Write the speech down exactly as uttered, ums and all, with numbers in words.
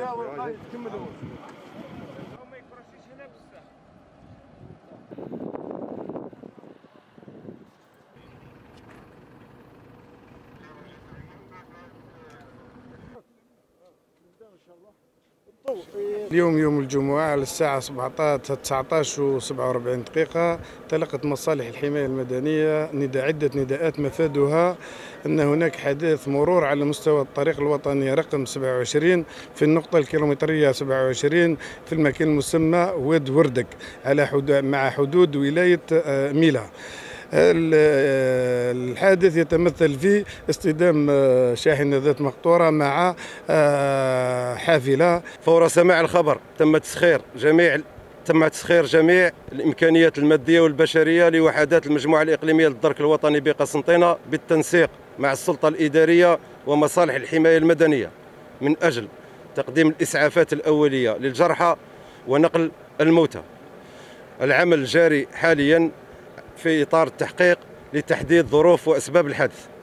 اليوم يوم الجمعة على الساعة تسعطاش و سبعة وأربعين دقيقة تلقت مصالح الحماية المدنية نداء عدة نداءات مفادها أن هناك حدث مرور على مستوى الطريق الوطني رقم سبعة وعشرين في النقطة الكيلومترية سبعة وعشرين في المكان المسمى واد وردك على حدود مع حدود ولاية ميلا. الحادث يتمثل في اصطدام شاحنة ذات مقطورة مع حافلة. فور سماع الخبر تم تسخير جميع تم تسخير جميع الامكانيات الماديه والبشريه لوحدات المجموعه الاقليميه للدرك الوطني بقسنطينه بالتنسيق مع السلطه الاداريه ومصالح الحمايه المدنيه من اجل تقديم الاسعافات الاوليه للجرحى ونقل الموتى. العمل جاري حاليا في اطار التحقيق لتحديد ظروف واسباب الحادث.